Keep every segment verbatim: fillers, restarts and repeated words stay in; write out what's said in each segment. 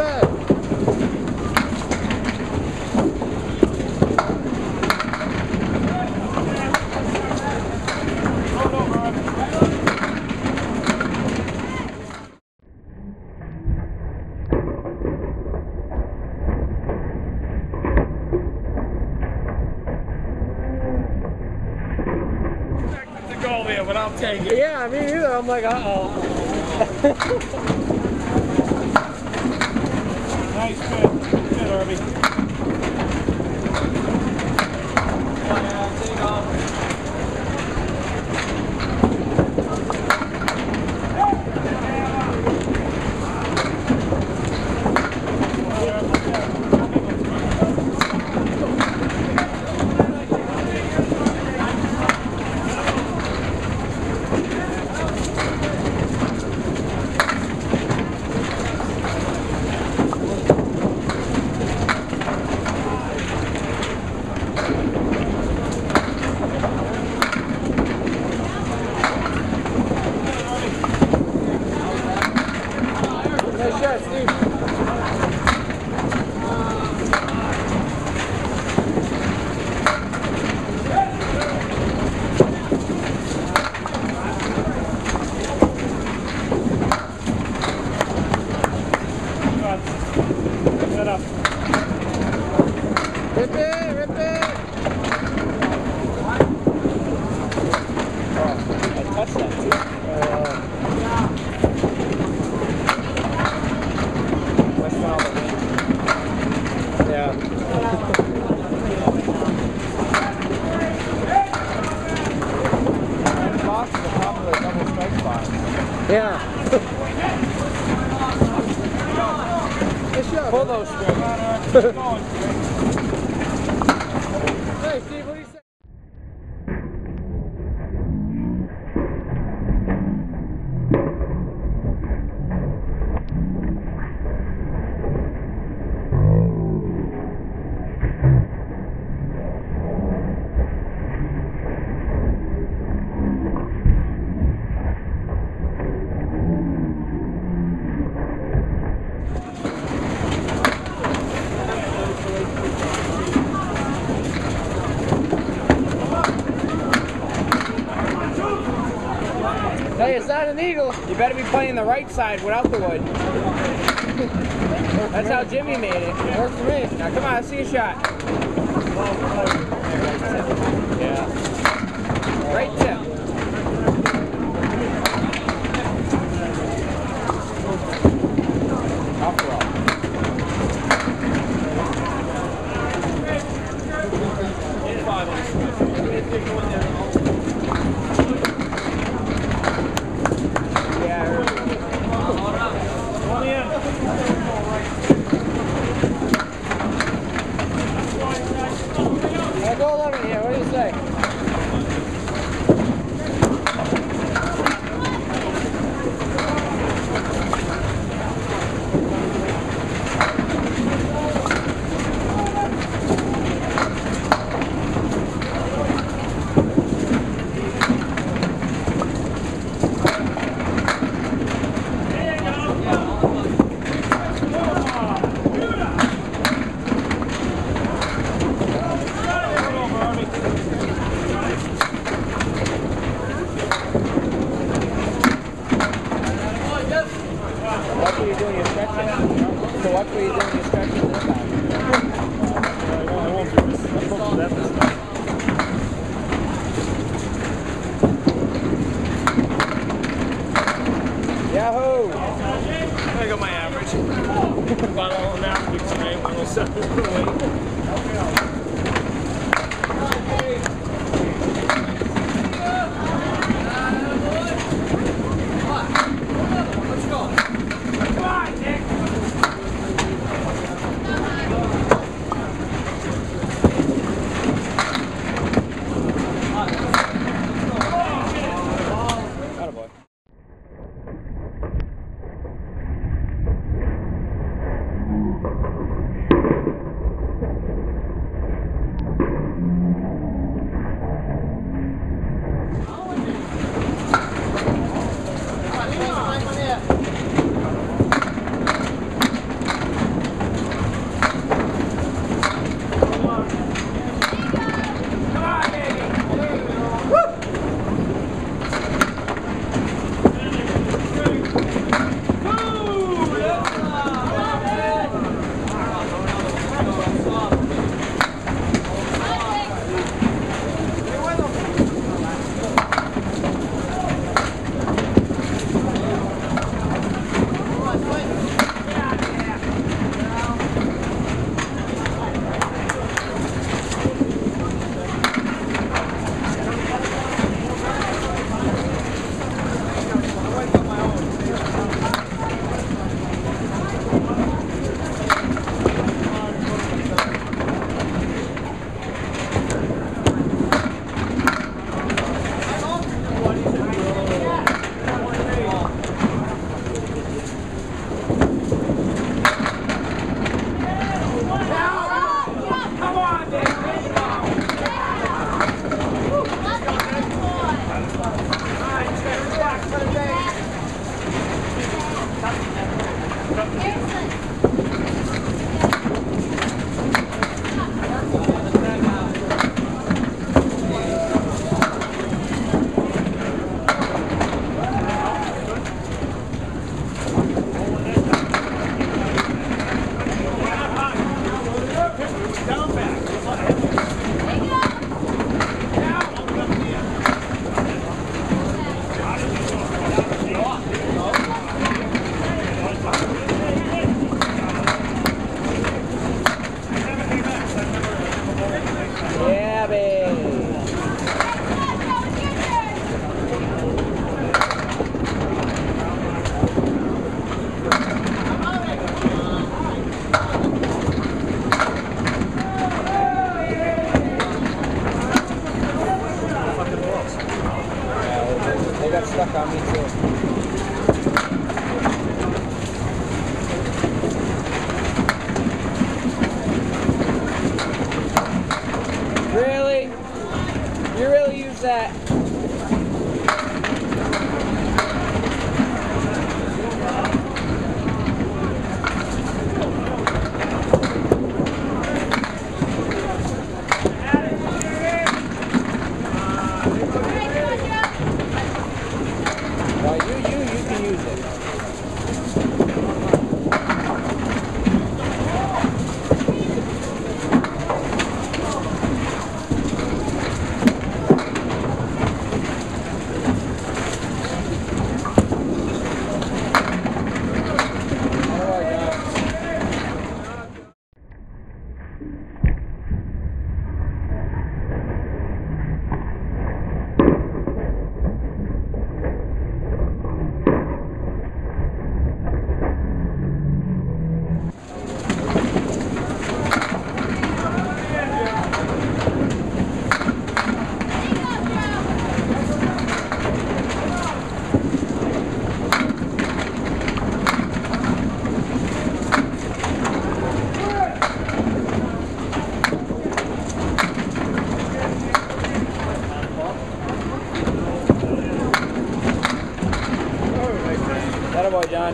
bad. But I'll take it. Yeah, me either. I'm like, uh-oh. Nice fit. Good, Herbie. Nice shot, Steve. Set up. Rip it, rip it. Oh, I touched that too. Uh, yeah. Box is the top of the double strike spot. Yeah. Good shot. Pull those strings. Keep going. Hey, Steve, what do you say? Hey, it's not an eagle. You better be playing the right side without the wood. That's how Jimmy made it. Worked for me. Now come on, let's see a shot. Yeah. Right tip. Off roll. I'll go eleven here. What do you say? Watch what you're doing your stretching. So watch what you're doing your stretching this time. I won't do this. I won't do that this time. Yahoo! I got my average. Bottle and average today, one oh seven. is that? Well, you, you, you can use it. That about John.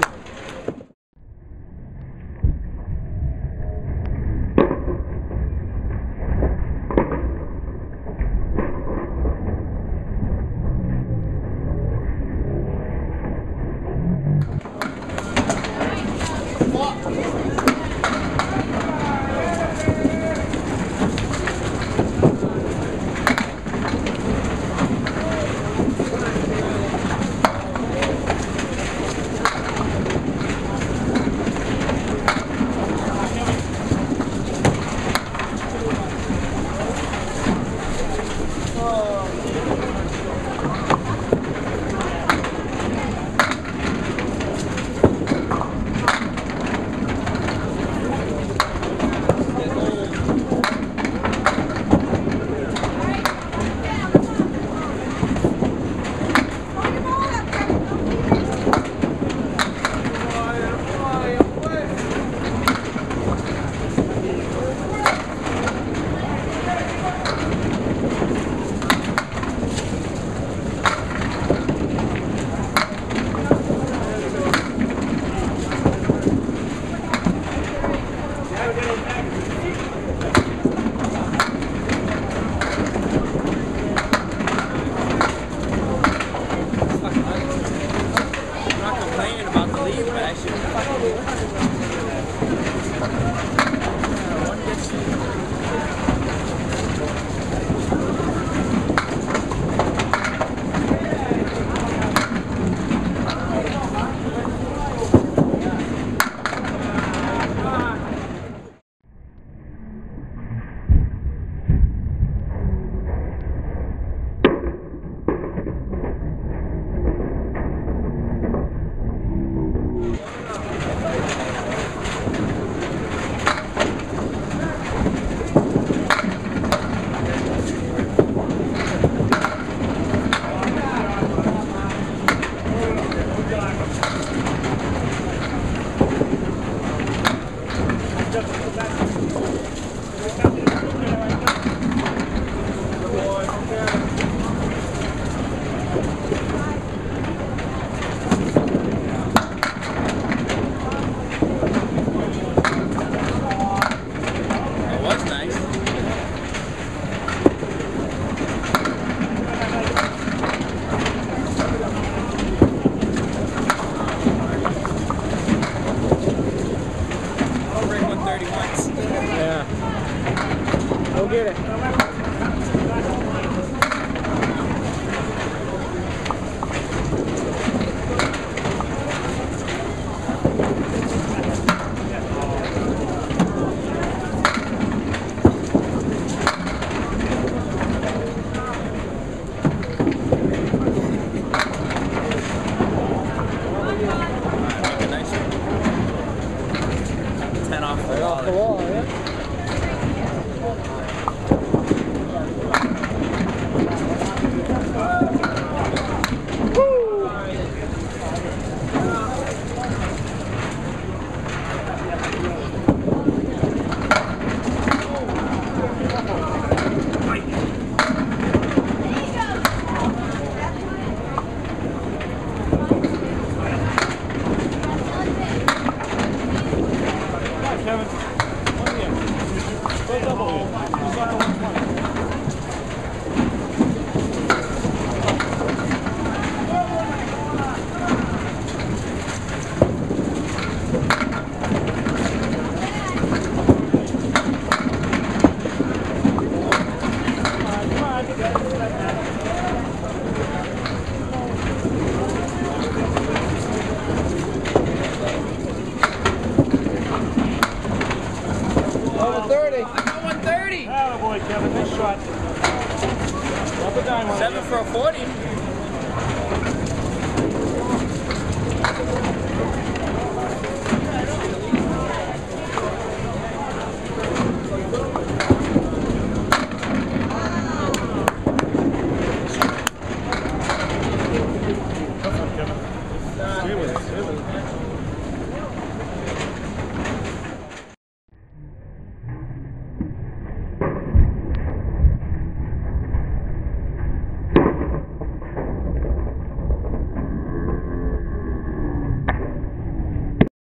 Go get it. ten off the Right off the wall, yeah. Kevin. Oh, yeah. Go double here. Just on the one twenty. Over thirty. one thirty. Oh boy, Kevin, nice shot. Up a dime on it. Seven for a forty.